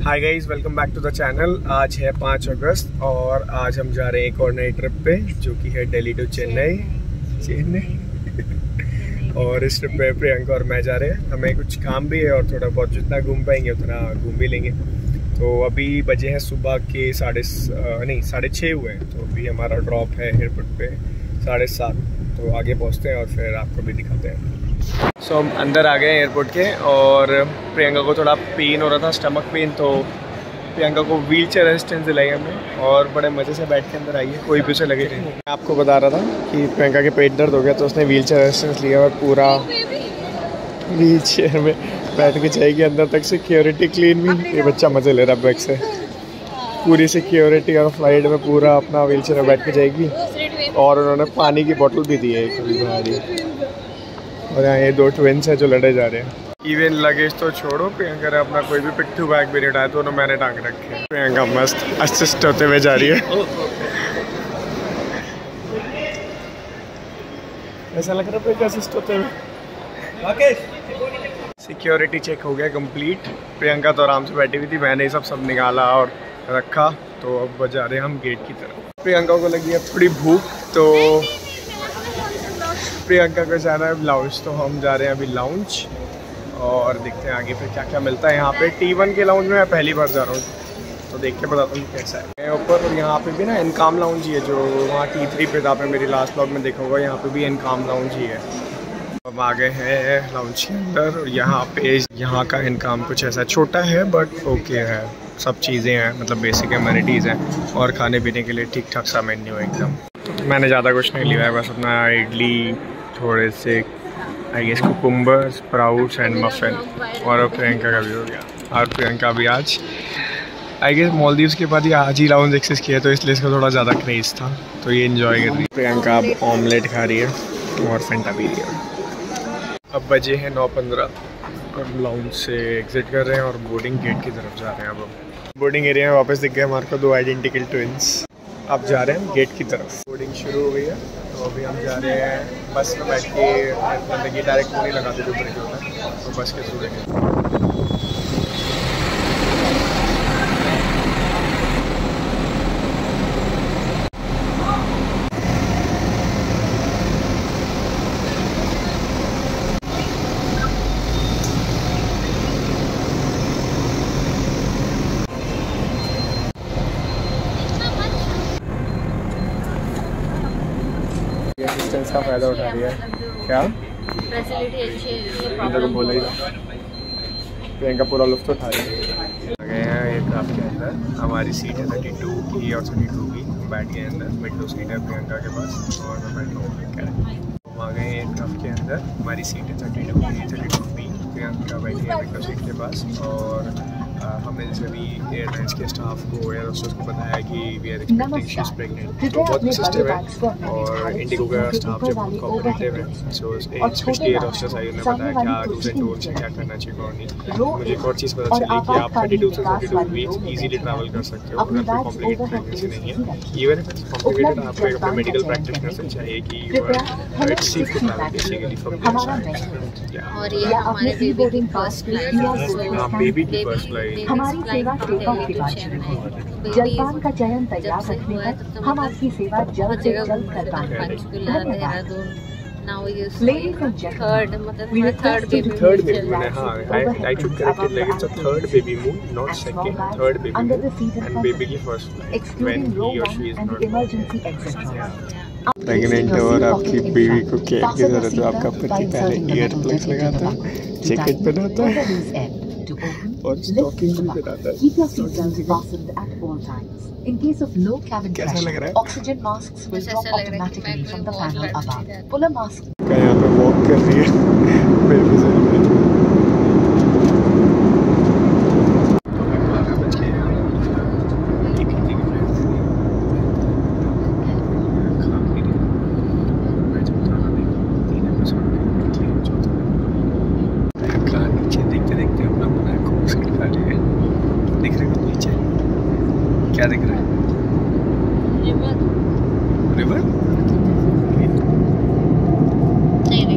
Hi guys, welcome back to the channel. आज है 5 अगस्त और आज हम जा रहे हैं एक और नई ट्रिप पे जो कि है दिल्ली टू चेन्नई। और इस ट्रिप पे प्रियंका और मैं जा रहे हैं। हमें कुछ काम भी है और थोड़ा बहुत जितना घूम पाएंगे उतना घूम भी लेंगे। तो अभी बजे हैं सुबह के 6:30 हुए हैं। तो अभी हमारा ड्रॉप है एयरपोर्ट पे 7:30। तो आगे पहुँचते हैं और फिर आपको भी दिखाते हैं। सो हम अंदर आ गए एयरपोर्ट के और प्रियंका को थोड़ा पेन हो रहा था, स्टमक पेन। तो प्रियंका को व्हील चेयर असिस्टेंस दिलाई हमने और बड़े मज़े से बैठ के अंदर आई है, कोई भी उसे लगे नहीं। मैं आपको बता रहा था कि प्रियंका के पेट दर्द हो गया तो उसने व्हील चेयर असिस्टेंस लिया और पूरा व्हील चेयर में बैठ के जाएगी अंदर तक। सिक्योरिटी क्लीन भी, ये बच्चा मज़े ले रहा है बैग से। पूरी सिक्योरिटी और फ्लाइट में पूरा अपना व्हील चेयर में बैठ के जाएगी। और उन्होंने पानी की बोतल भी दी है कभी भारी। और यहाँ ये 2 ट्विंस हैं जो लड़े जा रहे हैं। इवन लगेज तो छोड़ो, प्रियंका ने अपना कोई भी पिट्ठू बैग भी नहीं उठाया, दोनों मैंने टांग रखे हैं। प्रियंका मस्त असिस्ट होते हुए जा रही है। ऐसा लग रहा है प्रियंका असिस्ट होते हुए। सिक्योरिटी चेक हो गया कंप्लीट। प्रियंका तो आराम से बैठी हुई थी, मैंने सब निकाला और रखा। तो अब जा रहे हैं हम गेट की तरफ। प्रियंका को लगी है थोड़ी भूख, तो प्रियंका को जाना है लाउंज। तो हम जा रहे हैं अभी लाउंज और देखते हैं आगे फिर क्या क्या मिलता है यहाँ पे। T1 के लाउंज में मैं पहली बार जा रहा हूँ, तो देख के बताता हूँ कैसा है ऊपर। और यहाँ पे भी ना इनकाम लाउंज ही है जो वहाँ T3 पे था, आपने मेरी लास्ट ब्लॉग में देखा होगा। यहाँ पे भी इनकाम लाउंज ही है। अब आ गए हैं लाउंज के अंदर और यहाँ पे यहाँ का इनकाम कुछ ऐसा छोटा है बट ओके है। सब चीज़ें हैं, मतलब बेसिक एमिनिटीज़ हैं और खाने पीने के लिए ठीक ठाक सा मेन्यू है एकदम। मैंने ज़्यादा कुछ नहीं लिया है, बस अपना इडली, थोड़े से I guess cucumber, sprouts and muffin. और प्रियंका का भी हो गया। और प्रियंका भी आज आई गेस मालदीव्स के बाद ये आज ही लाउंज एक्सेस किया, तो इसलिए इसका थोड़ा ज़्यादा क्रेज़ था, तो ये इन्जॉय कर रही है। प्रियंका अब ऑमलेट खा रही है और फेंटा पी रही है। अब बजे हैं 9:15 और लाउंज से एग्जिट कर रहे हैं और बोर्डिंग गेट की तरफ जा रहे हैं। अब बोर्डिंग एरिया में वापस दिख गए हमारे को 2 आइडेंटिकल ट्विंस। अब जा रहे हैं गेट की तरफ। बोर्डिंग शुरू हो गई है, तो अभी हम जा रहे हैं बस में बैठ के। जिंदगी डायरेक्ट नहीं लगाते जो ब्रेक होता है, तो बस के थ्रू रहेंगे। असिस्टेंस का फ़ायदा उठा रही है। क्या फैसिलिटी अच्छी है, तो बोला ही था। प्रियंका पूरा लुत्फ़ उठा रही है। आ गए हैं एयरक्राफ्ट के अंदर। हमारी सीट है 32 की और 32 की। बैठ गए अंदर, विंडो सीट है प्रियंका के पास और मैं बैठ हूँ। हम आ गए एयरक्राफ्ट के अंदर। हमारी सीट है 32 की, 32B। प्रियंका बैठी है विंडो सीट के पास। और हमने जैसे भी एयरलाइंस के स्टाफ को या होस्टेस को बताया कि we are expecting she is pregnant, तो बहुत पॉजिटिव है। और इंडिगो का स्टाफ जब बहुत कोऑपरेटिव है। सो स्पेशली एयर होस्टेस आई, उन्होंने बताया क्या डूज एंड डोंट्स हैं, क्या करना चाहिए और नहीं। मुझे एक और चीज़ पता चली कि आप 32 से 32 वीक्स ईजिली ट्रैवल कर सकते हो अगर कोई कॉम्प्लिकेटेड प्रेगनेंसी नहीं है। इवन इफ इट्स कॉम्प्लिकेटेड, आपको एक अपने मेडिकल प्रैक्टिशनर से चाहिए कि it's safe to travel basically from there side. और ये हमारे बेबी की फर्स्ट फ्लाइट है। बेबी की फर्स्ट फ्लाइट। हमारी सेवा सेवा के बाद शुरू होगी। जलपान का चयन तैयार रखने पर हम आपकी सेवा जल्द से जल्द कर पाएंगे। Third baby moon. I should correct it like it's a third baby moon, not second. Third baby moon and baby की first flight when he or she is not pregnant हो और आपकी बेबी को केयर की जरूरत है। आपका पति पहले ईयर प्लग्स लगाता है, जैकेट पहनाता है और स्टॉकिंग भी पहनाता है। In case of low cabin कैसा लग रहा है? pressure, oxygen masks will drop automatically from the panel above. Pull a mask. यहाँ पे वॉक कर रही है बेबी से। क्या दिख रहा है? रिवर? नहीं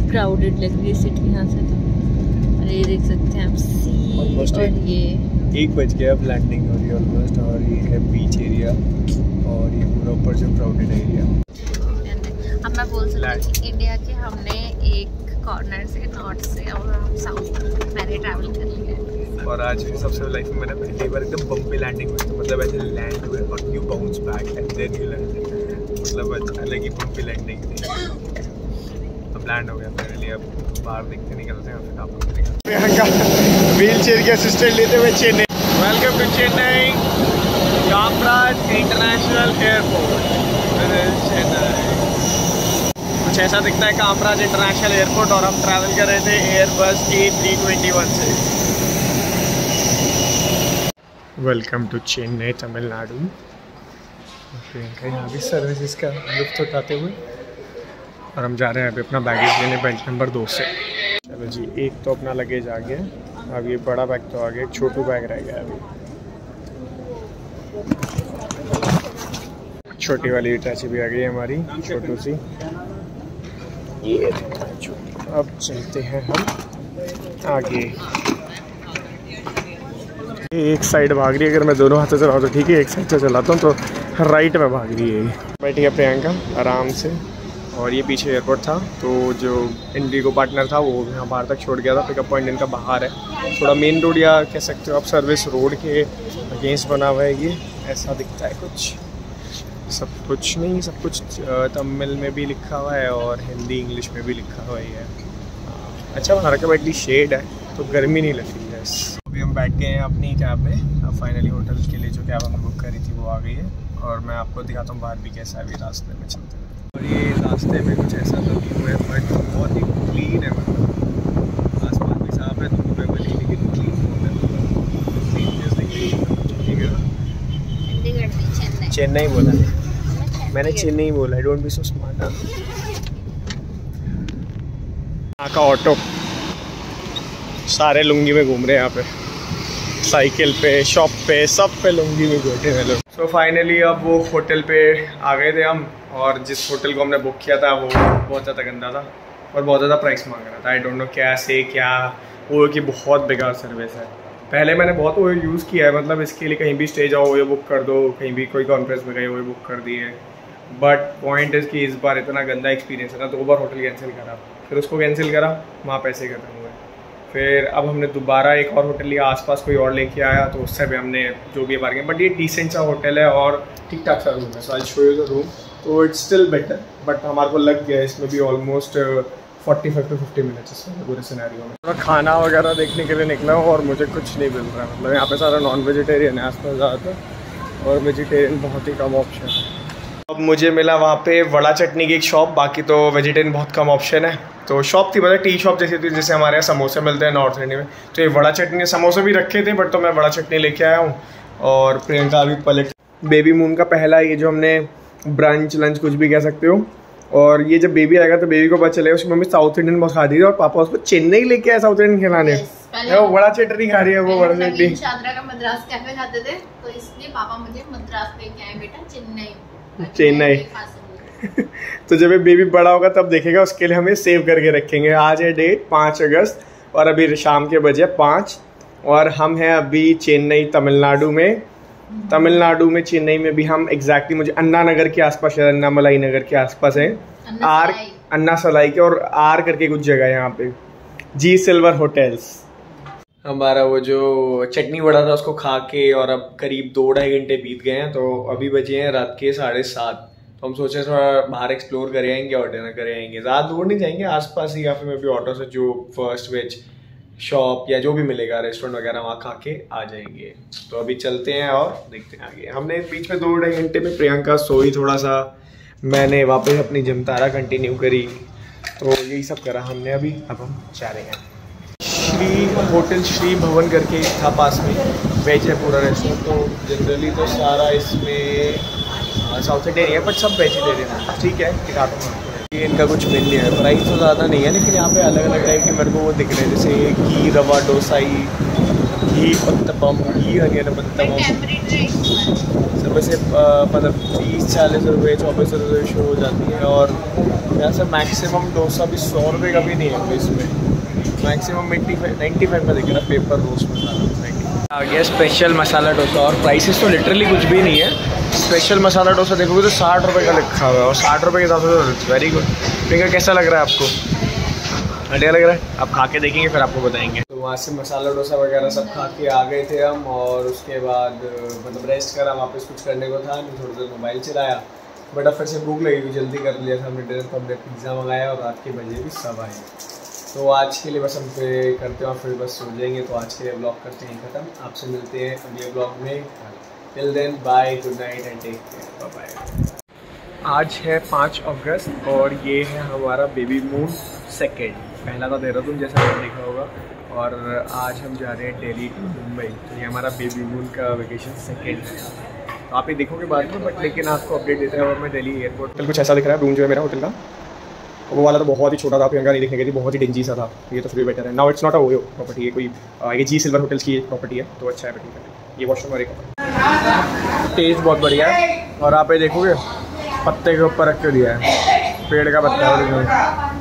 क्राउडेड लग रही है सिटी यहाँ से तो। और ये देख सकते हैं आप सी, और ये 1 बज गया, अब लैंडिंग हो रही है ऑलमोस्ट। और ये है बीच एरिया और ये पूरा ऊपर जो क्राउडेड एरिया। अब मैं बोल सकती हूँ कि इंडिया के हमने एक कॉर्नर से नॉर्थ से और साउथ मैंने ट्रैवल कर लिया है। और आज भी सबसे लाइफ में मैंने पहली बार एकदम बम पे लैंडिंग हुई, तो मतलब ऐसे लैंड हुए और you bounce back and then you land, मतलब अलग ही बम पे लैंडिंग थी। अब लैंड हो गया फाइनली, अब बाहर देखते निकलते हैं फिर आप लोग प्रियंका व्हील चेयर की असिस्टेंट लेते हुए Chennai. Welcome to Chennai Kamaraj international airport. Chennai कुछ ऐसा दिखता है कामराज इंटरनेशनल एयरपोर्ट, और हम ट्रैवल कर रहे थे एयरबस A321 से। Welcome to Chennai Tamil Nadu. प्रियंका यहाँ भी सर्विसेज का लुत्फ उठाते हुए, और हम जा रहे हैं अभी अपना बैगेज लेने बेंच नंबर 2 से। चलो जी, एक तो अपना लगेज आ गया, अब ये बड़ा बैग तो आ गया, छोटू बैग रह गया अभी। छोटी वाली अटैची भी आ गई हमारी, छोटू सी। ये छोटी। अब चलते हैं हम आगे। एक साइड भाग रही है, अगर मैं दोनों हाथों से चलाऊँ तो ठीक है, एक साइड से चलाता हूँ तो राइट में भाग रही है। बैठी है प्रियंका आराम से, और ये पीछे एयरपोर्ट था, तो जो इंडिगो पार्टनर था वो यहाँ बाहर तक छोड़ गया था। पिकअप पॉइंट इनका बाहर है, थोड़ा मेन रोड या कह सकते हो आप सर्विस रोड के अगेंस्ट बना हुआ है। ये ऐसा दिखता है कुछ, सब कुछ नहीं, सब कुछ तमिल में भी लिखा हुआ है और हिंदी इंग्लिश में भी लिखा हुआ है। अच्छा बना रखा है, एटलीस्ट शेड है तो गर्मी नहीं लग रही है। अभी हम बैठ गए हैं अपनी कैब में, अब फाइनली होटल के लिए जो कैब हमने बुक करी थी वो आ गई है, और मैं आपको दिखाता हूँ बाहर भी कैसा है अभी रास्ते में चलते हैं। और ये रास्ते में कुछ ऐसा तो नहीं हुआ है, बट बहुत ही क्लीन है, मतलब आसमान भी साफ है, धूप है वाली, लेकिन क्लीन बहुत है, ठीक है। चेन्नई बोला मैंने, चेन्नई बोला, I don't be so smart. यहाँ का ऑटो सारे लुंगी में घूम रहे हैं, यहाँ पे साइकिल पे, शॉप पे, सब पे लुंगी में बैठे हैं लोग। सो फाइनली अब वो होटल पे आ गए थे हम, और जिस होटल को हमने बुक किया था वो बहुत ज़्यादा गंदा था और बहुत ज़्यादा प्राइस मांग रहा था। आई डोंट नो कैसे क्या, वो की बहुत बेकार सर्विस है। पहले मैंने बहुत वो यूज़ किया है, मतलब इसके लिए कहीं भी स्टे जाओ वो बुक कर दो, कहीं भी कोई कॉन्फ्रेंस में गए वो बुक कर दिए, बट पॉइंट इज़ कि इस बार इतना गंदा एक्सपीरियंस है ना, 2 बार होटल कैंसिल करा, फिर उसको कैंसिल करा, वहाँ पैसे खत्म हुए। फिर अब हमने दोबारा एक और होटल लिया, आसपास कोई और लेके आया, तो उससे भी हमने जो भी बार्गेन, बट ये डिसेंट सा होटल है और ठीक ठाक सा रूम है। So I show you the room, तो इट्स स्टिल बेटर, बट हमारे को लग गया इसमें भी ऑलमोस्ट 45 to 50 मिनट्स इसमें पूरे सिनेरियो में। थोड़ा खाना वगैरह देखने के लिए निकला हूँ और मुझे कुछ नहीं मिल रहा है, मतलब यहाँ पे सारा नॉन वेजिटेरियन है आसपास ज़्यादातर, और वेजिटेरियन बहुत ही कम ऑप्शन है। अब मुझे मिला वहाँ पे वड़ा चटनी की एक शॉप, बाकी तो वेजिटेरियन बहुत कम ऑप्शन है। तो शॉप थी, मतलब टी शॉप जैसी थी, जैसे हमारे यहाँ समोसे मिलते हैं नॉर्थ इंडिया में, तो ये वड़ा चटनी, समोसे भी रखे थे बट तो मैं वड़ा चटनी लेके आया हूँ। और प्रियंका अभी पलट, बेबी मून का पहला ये जो हमने ब्रंच लंच कुछ भी कह सकते हो, और ये जब बेबी आएगा तो बेबी को पता चलेगा उसकी मम्मी साउथ इंडियन बहुत खा रही है और पापा उसको चेन्नई लेके आए साउथ इंडियन खिलाने। वो बड़ा चटनी खा रही है, वो बड़ा चटनी चादरा का मद्रास कैफे खाते थे, तो इसलिए पापा मुझे मद्रास लेके आए, बेटा चेन्नई। तो जब ये बेबी बड़ा होगा तब देखेगा, उसके लिए हमें सेव करके रखेंगे। आज है डेट 5 अगस्त और अभी शाम के बजे 5, और हम हैं अभी चेन्नई तमिलनाडु में। चेन्नई में भी हम एग्जैक्टली, मुझे अन्ना नगर के आसपास, अन्नामलाई नगर के आसपास है, अन्ना सलाई के, और आर करके कुछ जगह है यहाँ पे, जी सिल्वर होटल्स। हमारा वो जो चटनी वड़ा था उसको खा के और अब करीब 2-2.5 घंटे बीत गए हैं, तो अभी बजे हैं रात के 7:30। तो हम सोचे थोड़ा बाहर एक्सप्लोर कर आएंगे और डिनर कर आएंगे, ज़्यादा दूर नहीं जाएंगे, आसपास ही, या फिर मैं भी ऑटो से जो फर्स्ट वेज शॉप या जो भी मिलेगा रेस्टोरेंट वगैरह वहाँ खा के आ जाएंगे। तो अभी चलते हैं और देखते हैं आगे। हमने बीच में 2-2.5 घंटे में प्रियंका सोई थोड़ा सा, मैंने वापस अपनी जमतारा कंटिन्यू करी, तो यही सब करा हमने अभी। अब हम जा रहे हैं होटल श्री भवन करके था पास में, वेज है पूरा रेस्टोरेंट, तो जनरली तो सारा इसमें साउथ इंडियन है बट सब वेजिटेरियन है, ठीक है, दिखाता हूँ। ये इनका कुछ मेन्यू है, प्राइस तो ज़्यादा नहीं है, लेकिन यहाँ पे अलग अलग टाइप के मेरे को वो दिख रहे हैं, जैसे घी रवा डोसाई, घी उत्तपम, घी अनियन उत्तपम सब वैसे मतलब 30-40 रुपये 24 रुपये शुरू हो जाती है। और यहाँ से मैक्सिमम डोसा भी 100 रुपये का भी नहीं है इसमें, मैक्सिमम 95 का देखिए ना पेपर रोस्ट मसाला। आ गया स्पेशल मसाला डोसा और प्राइसेस तो लिटरली कुछ भी नहीं है। स्पेशल मसाला डोसा देखोगे तो 60 रुपये का लिखा हुआ है और 60 रुपये के हिसाब से तो वेरी गुड। फिंगर कैसा लग रहा है आपको? बढ़िया लग रहा है? आप खा के देखेंगे फिर आपको बताएंगे। तो वहाँ से मसाला डोसा वगैरह सब खा के आ गए थे हम और उसके बाद मतलब रेस्ट करा, वापस कुछ करने को था नहीं, थोड़ी देर मोबाइल चलाया। बट अब फिर से भूख लगी हुई, जल्दी कर लिया था हमने डिनर, तो हमने पिज़्ज़ा मंगाया और रात के बजे भी सब आए। तो आज के लिए बस हम पे करते हैं और फिर बस सो जाएंगे। तो आज के लिए ब्लॉग करते हैं ख़त्म, आपसे मिलते हैं अगले ब्लॉग में। Till then bye, good night and take care, bye bye. आज है 5 अगस्त और ये है हमारा बेबी मून सेकेंड। पहला था देहरादून जैसा आपने देखा होगा और आज हम जा रहे हैं दिल्ली टू मुंबई। तो ये हमारा बेबी मून का वेकेशन सेकेंड है। तो आप ये देखोगे बाद में, बट लेकिन आपको अपडेट देते हैं। और मैं दिल्ली एयरपोर्ट होटल कुछ ऐसा दिख रहा है, रूम जो है मेरा होटल का, वो वाला तो बहुत ही छोटा था, प्रियंका नहीं दिखने गई थी, बहुत ही डेंजी सा था। ये तो फिर भी बेटर है। Now it's not a OYO property, ये कोई ये जी सिल्वर होटल्स की प्रॉपर्टी है, तो अच्छा है बेटर। ये वॉशरूम और एक टेस्ट बहुत बढ़िया है। और आप ये देखोगे पत्ते के ऊपर रख के दिया है, पेड़ का पत्ता है।